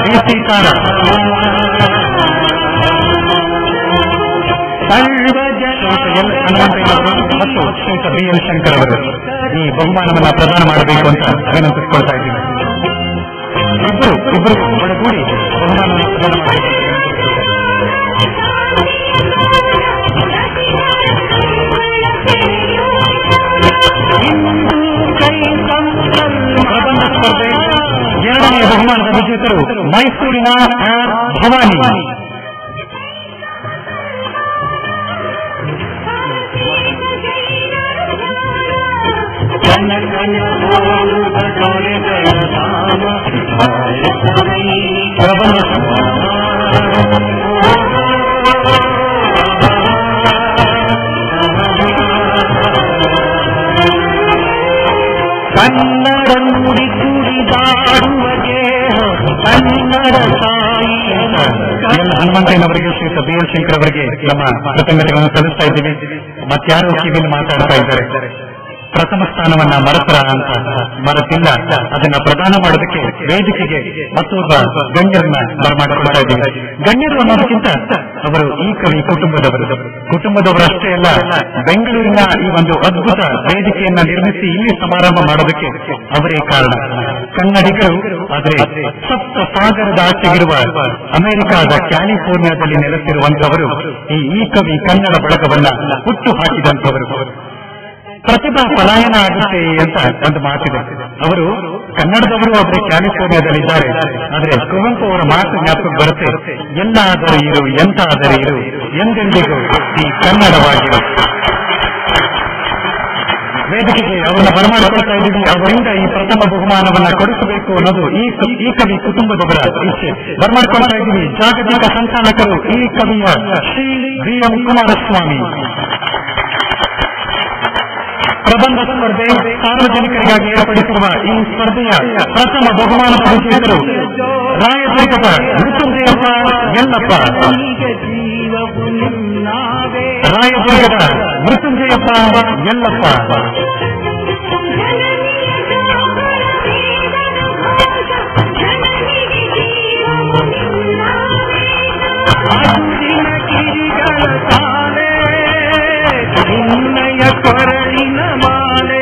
ಡಿಸಿಕಾರ ಮತ್ತು ಶ್ರೀಯುತ BL ಶಂಕರ್ ಅವರು ಈ ಬಹುಮಾನವನ್ನು ಪ್ರದಾನ ಮಾಡಬೇಕು ಅಂತ ವಿನಂತಿಸಿಕೊಳ್ತಾ ಇದ್ದೀವಿ. ಇಬ್ಬರು ಒಳಗೂಡಿ ಬಹುಮಾನವನ್ನು ಪ್ರದಾನ ಮಾಡಬೇಕು. ಪ್ರಬಂಧ ಸ್ಪರ್ಧೆ ಎರಡನೆಯ ಬಹುಮಾನದ ವಿಜೇತರು ಮೈಸೂರಿನ ಭವಾನಿ. ಪ್ರಬಂಧ ಕನ್ನಡ ನುಡಿ ಕುಡಿದಾಡುವಗೆ ಕನ್ನಡ ತಾಯಿ ಹನುಮಂತಯ್ಯನವರಿಗೆ ಶ್ರೀಯುತ BL ಶಂಕರ್ ಅವರಿಗೆ ನಮ್ಮ ಕೃತಜ್ಞತೆಗಳನ್ನು ಸಲ್ಲಿಸ್ತಾ ಇದ್ದೀವಿ. ಮತ್ತಾರು ಕಿವಿಯಲ್ಲಿ ಮಾತಾಡ್ತಾ ಇದ್ದಾರೆ. ಪ್ರಥಮ ಸ್ಥಾನವನ್ನ ಮರೆತರ ಅಂತ ಮರೆತಿಲ್ಲ, ಅದನ್ನ ಪ್ರದಾನ ಮಾಡೋದಕ್ಕೆ ವೇದಿಕೆಗೆ ಮತ್ತೊಬ್ಬ ಗಣ್ಯರನ್ನ ಬರಮಾಡಿಕೊಳ್ತಾ ಇದ್ದೀವಿ. ಗಣ್ಯರು ಅನ್ನೋದಕ್ಕಿಂತ ಅವರು ಈ ಕವಿ ಕುಟುಂಬದವರಷ್ಟೇ ಅಲ್ಲ, ಬೆಂಗಳೂರಿನ ಈ ಒಂದು ಅದ್ಭುತ ವೇದಿಕೆಯನ್ನ ನಿರ್ಮಿಸಿ ಇಲ್ಲಿ ಸಮಾರಂಭ ಮಾಡೋದಕ್ಕೆ ಅವರೇ ಕಾರಣ. ಕನ್ನಡಿಗರು ಆದರೆ ಸಪ್ತ ಸಾಗರದ ಆಚೆಗಿರುವ ಅಮೆರಿಕಾದ ಕ್ಯಾಲಿಫೋರ್ನಿಯಾದಲ್ಲಿ ನೆಲೆಸಿರುವಂತವರು ಈ ಕವಿ ಕನ್ನಡ ಬಳಗವನ್ನ ಹುಟ್ಟು ಹಾಕಿದಂಥವರು. ಪ್ರತಿಭಾ ಪಲಾಯನ ಆಗುತ್ತೆ ಅಂತ ಒಂದು ಮಾತಿದೆ. ಅವರು ಕನ್ನಡದವರು ಒಬ್ಬರು ಕ್ಯಾಲಿಫೋರ್ನಿಯಾದಲ್ಲಿದ್ದಾರೆ. ಆದರೆ ಕುವೆಂಪು ಅವರ ಮಾತು ಜ್ಞಾಪಕ ಬರುತ್ತೆ, ಎಲ್ಲಾದರೂ ಇರು ಎಂತಾದರೂ ಇರು ಎಂದೆಂದಿಗೂ ಈ ಕನ್ನಡವಾಗಿರು. ವೇದಿಕೆಗೆ ಅವರನ್ನ ಬರಮಾಡಿಕೊಳ್ತಾ ಇದ್ದೀವಿ. ಅವರಿಂದ ಈ ಪ್ರಥಮ ಬಹುಮಾನವನ್ನ ಕೊಡಿಸಬೇಕು ಅನ್ನೋದು ಈ ಕವಿ ಕುಟುಂಬದವರ ಇಚ್ಛೆ. ಬರಮಾಡಿಕೊಳ್ತಾ ಇದ್ದೀವಿ. ಜಾಗತಿಕ ಸಂಚಾಲಕರು ಈ ಕವಿಯ ಶ್ರೀ BM ಕುಮಾರಸ್ವಾಮಿ. ಪ್ರಬಂಧ ಸ್ಪರ್ಧೆ ಸಾರ್ವಜನಿಕರಿಗಾಗಿ ಏರ್ಪಡಿಸಿರುವ ಈ ಸ್ಪರ್ಧೆಯ ಪ್ರಥಮ ಬಹುಮಾನದ ವಿಜೇತರು ರಾಯದುರ್ಗದ ಮೃತ್ಯುಂಜಯಪ್ಪ ಯಲ್ಲಪ್ಪ. ರಾಯದುರ್ಗದ ಮೃತ್ಯುಂಜಯಪ್ಪ ಯಲ್ಲಪ್ಪ. ಕೊರಳಿನ ಮಾಲೆ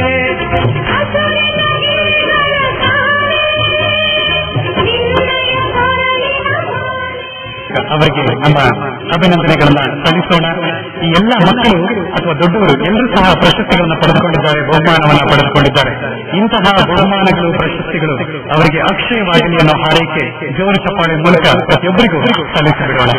ಅವರಿಗೆ ನಮ್ಮ ಅಭಿನಂದನೆಗಳನ್ನ ಸಲ್ಲಿಸೋಣ. ಈ ಎಲ್ಲ ಮಕ್ಕಳು ಅಥವಾ ದೊಡ್ಡವರು ಎಲ್ಲರೂ ಸಹ ಪ್ರಶಸ್ತಿಗಳನ್ನು ಪಡೆದುಕೊಂಡಿದ್ದಾರೆ, ಬಹುಮಾನವನ್ನು ಪಡೆದುಕೊಂಡಿದ್ದಾರೆ. ಇಂತಹ ಬಹುಮಾನಗಳು ಪ್ರಶಸ್ತಿಗಳು ಅವರಿಗೆ ಅಕ್ಷಯವಾಗಲಿ ಅನ್ನೋ ಹಾರೈಕೆ ಜೋರು ಚಪ್ಪಾಳೆ ಮೂಲಕ ಪ್ರತಿಯೊಬ್ಬರಿಗೂ ಸಲ್ಲಿಸಿಬಿಡೋಣ.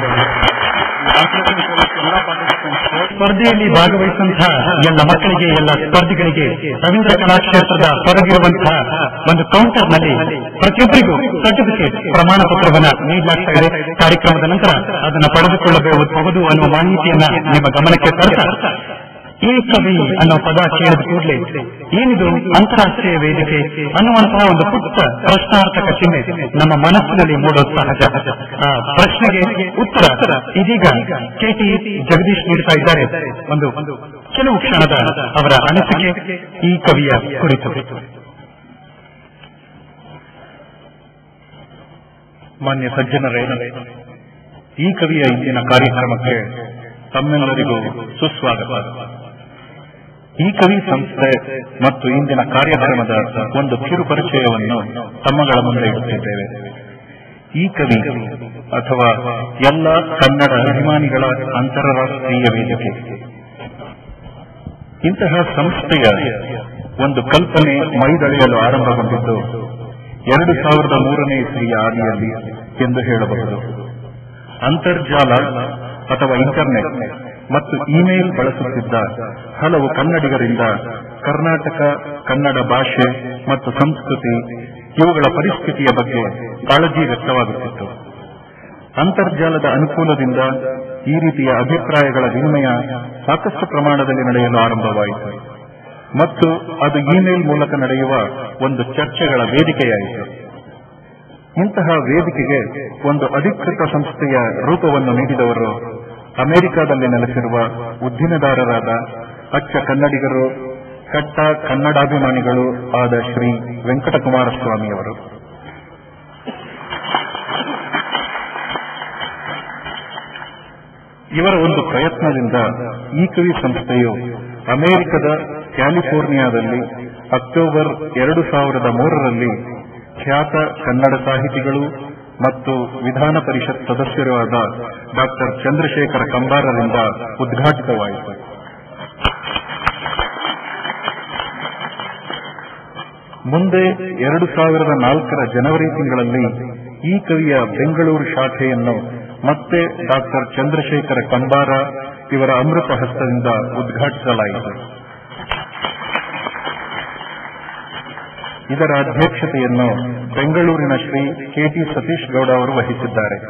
ಸ್ಪರ್ಧೆಯಲ್ಲಿ ಭಾಗವಹಿಸುವಂತಹ ಎಲ್ಲ ಮಕ್ಕಳಿಗೆ, ಎಲ್ಲ ಸ್ಪರ್ಧಿಗಳಿಗೆ ರವೀಂದ್ರ ಕಲಾಕ್ಷೇತ್ರದ ಹೊರಗಿರುವಂತಹ ಒಂದು ಕೌಂಟರ್ ನಲ್ಲಿ ಪ್ರತಿಯೊಬ್ಬರಿಗೂ ಸರ್ಟಿಫಿಕೇಟ್ ಪ್ರಮಾಣ ಪತ್ರವನ್ನ ನೀಡಲಾಗ್ತಾ ಇದೆ. ಕಾರ್ಯಕ್ರಮದ ನಂತರ ಅದನ್ನು ಪಡೆದುಕೊಳ್ಳಬಹುದು ಅನ್ನುವ ಮಾಹಿತಿಯನ್ನ ನಿಮ್ಮ ಗಮನಕ್ಕೆ ತರ್ತಾ, ಈ ಕವಿ ಅನ್ನೋ ಪದ ಕೇಳಿದ ಕೂಡಲೇ ಏನಿದು ಅಂತಾರಾಷ್ಟ್ರೀಯ ವೇದಿಕೆ ಅನ್ನುವಂತಹ ಒಂದು ಪುಟ್ಟ ಪ್ರಶ್ನಾರ್ಥಕ ಚಿಹ್ನೆ ನಮ್ಮ ಮನಸ್ಸಿನಲ್ಲಿ ಮೂಡೋದು ಸಹಜ. ಆ ಪ್ರಶ್ನೆಗೆ ಉತ್ತರ ಇದೀಗ KT ಜಗದೀಶ್ ನೀಡ್ತಾ ಇದ್ದಾರೆ. ಒಂದು ಕೆಲವು ಕ್ಷಣದ ಅವರ ಅನಿಸಿಕೆ ಈ ಕವಿಯ ಕುರಿತು. ಮಾನ್ಯ ಸಜ್ಜನರೇ, ಈ ಕವಿಯ ಇಂದಿನ ಕಾರ್ಯಕ್ರಮಕ್ಕೆ ತಮ್ಮೆಲ್ಲರಿಗೂ ಸುಸ್ವಾಗತ. ಈ ಕವಿ ಸಂಸ್ಥೆ ಮತ್ತು ಇಂದಿನ ಕಾರ್ಯಕ್ರಮದ ಒಂದು ಕಿರು ಪರಿಚಯವನ್ನು ತಮ್ಮಗಳ ಮುಂದೆ ಇಡುತ್ತಿದ್ದೇವೆ. ಈ ಕವಿ ಅಥವಾ ಎಲ್ಲ ಕನ್ನಡ ಅಭಿಮಾನಿಗಳ ಅಂತಾರಾಷ್ಟ್ರೀಯ ವೇದಿಕೆ. ಇಂತಹ ಸಂಸ್ಥೆಯ ಒಂದು ಕಲ್ಪನೆ ಮೈದಳೆಯಲು ಆರಂಭಗೊಂಡಿದ್ದು 2003ನೇ ಇಸ್ವಿಯ ಆದಿಯಲ್ಲಿ ಎಂದು ಹೇಳಬಹುದು. ಅಂತರ್ಜಾಲ ಅಥವಾ ಇಂಟರ್ನೆಟ್ ಮತ್ತು ಇಮೇಲ್ ಬಳಸುತ್ತಿದ್ದ ಹಲವು ಕನ್ನಡಿಗರಿಂದ ಕರ್ನಾಟಕ, ಕನ್ನಡ ಭಾಷೆ ಮತ್ತು ಸಂಸ್ಕೃತಿ ಇವುಗಳ ಪರಿಸ್ಥಿತಿಯ ಬಗ್ಗೆ ಕಾಳಜಿ ವ್ಯಕ್ತವಾಗುತ್ತಿತ್ತು. ಅಂತರ್ಜಾಲದ ಅನುಕೂಲದಿಂದ ಈ ರೀತಿಯ ಅಭಿಪ್ರಾಯಗಳ ವಿನಿಮಯ ಸಾಕಷ್ಟು ಪ್ರಮಾಣದಲ್ಲಿ ನಡೆಯಲು ಆರಂಭವಾಯಿತು ಮತ್ತು ಅದು ಇಮೇಲ್ ಮೂಲಕ ನಡೆಯುವ ಒಂದು ಚರ್ಚೆಗಳ ವೇದಿಕೆಯಾಯಿತು. ಇಂತಹ ವೇದಿಕೆಗೆ ಒಂದು ಅಧಿಕೃತ ಸಂಸ್ಥೆಯ ರೂಪವನ್ನು ನೀಡಿದವರು ಅಮೆರಿಕಾದಲ್ಲಿ ನೆಲೆಸಿರುವ ಉದ್ದಿಮೆದಾರರಾದ ಅಚ್ಚ ಕನ್ನಡಿಗರು, ಕಟ್ಟ ಕನ್ನಡಾಭಿಮಾನಿಗಳು ಆದ ಶ್ರೀ ವೆಂಕಟಕುಮಾರಸ್ವಾಮಿಯವರು. ಇವರ ಒಂದು ಪ್ರಯತ್ನದಿಂದ ಈ ಕವಿ ಸಂಸ್ಥೆಯು ಅಮೆರಿಕದ ಕ್ಯಾಲಿಫೋರ್ನಿಯಾದಲ್ಲಿ ಅಕ್ಟೋಬರ್ 2003ರಲ್ಲಿ ಖ್ಯಾತ ಕನ್ನಡ ಸಾಹಿತಿಗಳು ಮತ್ತು ವಿಧಾನ ಪರಿಷತ್ ಸದಸ್ಯರೂ ಆದ ಡಾಕ್ಟರ್ ಚಂದ್ರಶೇಖರ ಕಂಬಾರರಿಂದ ಉದ್ಘಾಟಿತವಾಯಿತು. ಮುಂದೆ 2004ರ ಜನವರಿ ತಿಂಗಳಲ್ಲಿ ಈ ಕವಿಯ ಬೆಂಗಳೂರು ಶಾಖೆಯನ್ನು ಮತ್ತೆ ಡಾಕ್ಟರ್ ಚಂದ್ರಶೇಖರ ಕಂಬಾರ ಇವರ ಅಮೃತ ಹಸ್ತದಿಂದ ಉದ್ಘಾಟಿಸಲಾಯಿತು. ಇದರ ಅಧ್ಯಕ್ಷತೆಯನ್ನು ಬೆಂಗಳೂರಿನ ಶ್ರೀ ಕೆ.ಟಿ. ಸತೀಶ್ ಗೌಡ ಅವರು ವಹಿಸಿದ್ದಾರೆ.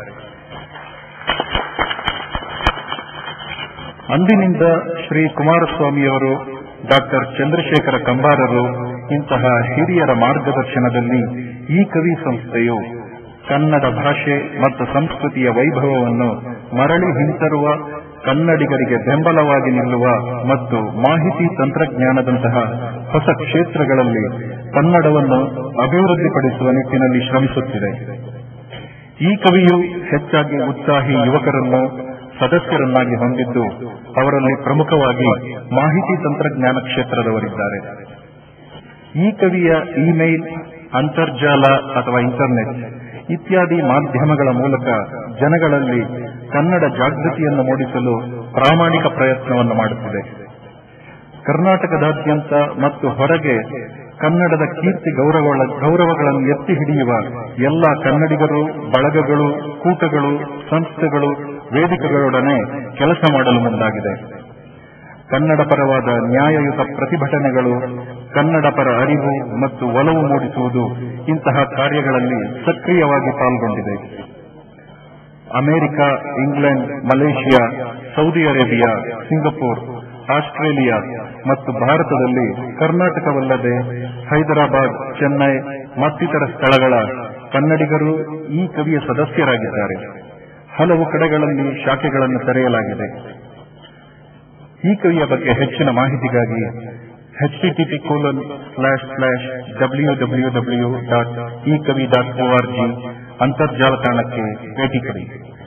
ಅಂದಿನಿಂದ ಶ್ರೀ ಕುಮಾರಸ್ವಾಮಿಯವರು, ಡಾಕ್ಟರ್ ಚಂದ್ರಶೇಖರ ಕಂಬಾರರು ಇಂತಹ ಹಿರಿಯರ ಮಾರ್ಗದರ್ಶನದಲ್ಲಿ ಈ ಕವಿ ಸಂಸ್ಥೆಯು ಕನ್ನಡ ಭಾಷೆ ಮತ್ತು ಸಂಸ್ಕೃತಿಯ ವೈಭವವನ್ನು ಮರಳಿ ಹಿಂತರುವ, ಕನ್ನಡಿಗರಿಗೆ ಬೆಂಬಲವಾಗಿ ನಿಲ್ಲುವ ಮತ್ತು ಮಾಹಿತಿ ತಂತ್ರಜ್ಞಾನದಂತಹ ಹೊಸ ಕ್ಷೇತ್ರಗಳಲ್ಲಿ ಕನ್ನಡವನ್ನು ಅಭಿವೃದ್ಧಿಪಡಿಸುವ ನಿಟ್ಟಿನಲ್ಲಿ ಶ್ರಮಿಸುತ್ತಿದೆ. ಈ ಕವಿಯು ಹೆಚ್ಚಾಗಿ ಉತ್ಸಾಹಿ ಯುವಕರನ್ನು ಸದಸ್ಯರನ್ನಾಗಿ ಹೊಂದಿದ್ದು, ಅವರಲ್ಲಿ ಪ್ರಮುಖವಾಗಿ ಮಾಹಿತಿ ತಂತ್ರಜ್ಞಾನ ಕ್ಷೇತ್ರದವರಿದ್ದಾರೆ. ಈ ಕವಿಯ ಇಮೇಲ್, ಅಂತರ್ಜಾಲ ಅಥವಾ ಇಂಟರ್ನೆಟ್ ಇತ್ಯಾದಿ ಮಾಧ್ಯಮಗಳ ಮೂಲಕ ಜನಗಳಲ್ಲಿ ಕನ್ನಡ ಜಾಗೃತಿಯನ್ನು ಮೂಡಿಸಲು ಪ್ರಾಮಾಣಿಕ ಪ್ರಯತ್ನವನ್ನು ಮಾಡುತ್ತಿದೆ. ಕರ್ನಾಟಕದಾದ್ಯಂತ ಮತ್ತು ಹೊರಗೆ ಕನ್ನಡದ ಕೀರ್ತಿ ಗೌರವಗಳನ್ನು ಎತ್ತಿ ಹಿಡಿಯುವ ಎಲ್ಲ ಕನ್ನಡಿಗರು, ಬಳಗಗಳು, ಕೂಟಗಳು, ಸಂಸ್ಥೆಗಳು, ವೇದಿಕೆಗಳೊಡನೆ ಕೆಲಸ ಮಾಡಲು ಮುಂದಾಗಿದೆ. ಕನ್ನಡ ಪರವಾದ ನ್ಯಾಯಯುತ ಪ್ರತಿಭಟನೆಗಳು, ಕನ್ನಡ ಪರ ಅರಿವು ಮತ್ತು ಒಲವು ಮೂಡಿಸುವುದು ಇಂತಹ ಕಾರ್ಯಗಳಲ್ಲಿ ಸಕ್ರಿಯವಾಗಿ ಪಾಲ್ಗೊಂಡಿದೆ. America, England, Malaysia, Saudi Arabia, Singapore, Australia ಮತ್ತು ಭಾರತದಲ್ಲಿ ಕರ್ನಾಟಕವಲ್ಲದೆ ಹೈದರಾಬಾದ್, ಚೆನ್ನೈ ಮತ್ತಿತರ ಸ್ಥಳಗಳ ಕನ್ನಡಿಗರು ಈ ಕವಿಯ ಸದಸ್ಯರಾಗಿದ್ದಾರೆ. ಹಲವು ಕಡೆಗಳಲ್ಲಿ ಶಾಖೆಗಳನ್ನು ತೆರೆಯಲಾಗಿದೆ. ಈ ಕವಿಯ ಬಗ್ಗೆ ಹೆಚ್ಚಿನ ಮಾಹಿತಿಗಾಗಿ http://www.ekavi.org ಅಂತರ್ಜಾಲ ತಾಣಕ್ಕೆ ಭೇಟಿ ಕೊಡಿ.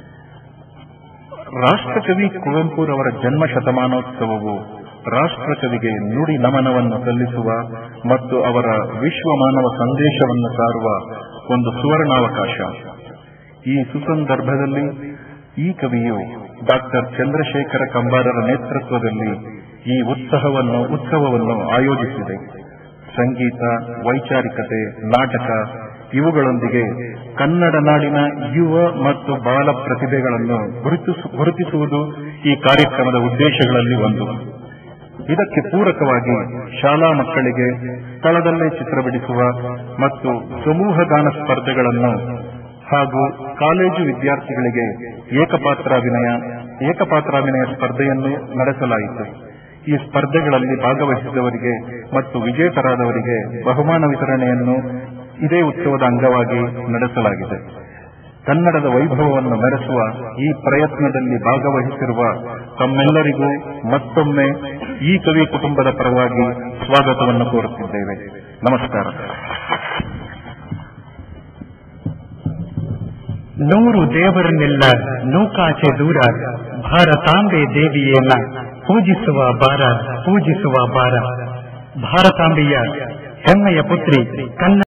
ರಾಷ್ಟ್ರಕವಿ ಕುವೆಂಪುರವರ ಜನ್ಮ ಶತಮಾನೋತ್ಸವವು ರಾಷ್ಟ್ರಕವಿಗೆ ನುಡಿ ನಮನವನ್ನು ಸಲ್ಲಿಸುವ ಮತ್ತು ಅವರ ವಿಶ್ವಮಾನವ ಸಂದೇಶವನ್ನು ಸಾರುವ ಒಂದು ಸುವರ್ಣಾವಕಾಶ. ಈ ಸುಸಂದರ್ಭದಲ್ಲಿ ಈ ಕವಿಯು ಡಾಕ್ಟರ್ ಚಂದ್ರಶೇಖರ ಕಂಬಾರರ ನೇತೃತ್ವದಲ್ಲಿ ಈ ಉತ್ಸವವನ್ನು ಆಯೋಜಿಸಿದೆ. ಸಂಗೀತ, ವೈಚಾರಿಕತೆ, ನಾಟಕ ಇವುಗಳೊಂದಿಗೆ ಕನ್ನಡ ನಾಡಿನ ಯುವ ಮತ್ತು ಬಾಲ ಪ್ರತಿಭೆಗಳನ್ನು ಗುರುತಿಸುವುದು ಈ ಕಾರ್ಯಕ್ರಮದ ಉದ್ದೇಶಗಳಲ್ಲಿ ಒಂದು. ಇದಕ್ಕೆ ಪೂರಕವಾಗಿ ಶಾಲಾ ಮಕ್ಕಳಿಗೆ ಸ್ಥಳದಲ್ಲೇ ಚಿತ್ರ ಬಿಡಿಸುವ ಮತ್ತು ಸಮೂಹ ಗಾನ ಸ್ಪರ್ಧೆಗಳನ್ನು ಹಾಗೂ ಕಾಲೇಜು ವಿದ್ಯಾರ್ಥಿಗಳಿಗೆ ಏಕಪಾತ್ರಾಭಿನಯ ಸ್ಪರ್ಧೆಯನ್ನು ನಡೆಸಲಾಯಿತು. ಈ ಸ್ಪರ್ಧೆಗಳಲ್ಲಿ ಭಾಗವಹಿಸಿದವರಿಗೆ ಮತ್ತು ವಿಜೇತರಾದವರಿಗೆ ಬಹುಮಾನ ವಿತರಣೆಯನ್ನು ಇದೇ ಉತ್ಸವದ ಅಂಗವಾಗಿ ನಡೆಸಲಾಗಿದೆ. ಕನ್ನಡದ ವೈಭವವನ್ನು ಮೆರೆಸುವ ಈ ಪ್ರಯತ್ನದಲ್ಲಿ ಭಾಗವಹಿಸಿರುವ ತಮ್ಮೆಲ್ಲರಿಗೂ ಮತ್ತೊಮ್ಮೆ ಈ ಕವಿ ಕುಟುಂಬದ ಪರವಾಗಿ ಸ್ವಾಗತವನ್ನು ಕೋರುತ್ತಿದ್ದೇವೆ. ನಮಸ್ಕಾರ. 100 ದೇವರನ್ನೆಲ್ಲ ನೂಕಾಚೆ ದೂರ ಭಾರತಾಂಬೆ ದೇವಿಯನ್ನ ಪೂಜಿಸುವ ಬಾರ ಭಾರತಾಂಬೆಯ ಹೆಮ್ಮೆಯ ಪುತ್ರಿ ಕನ್ನಡ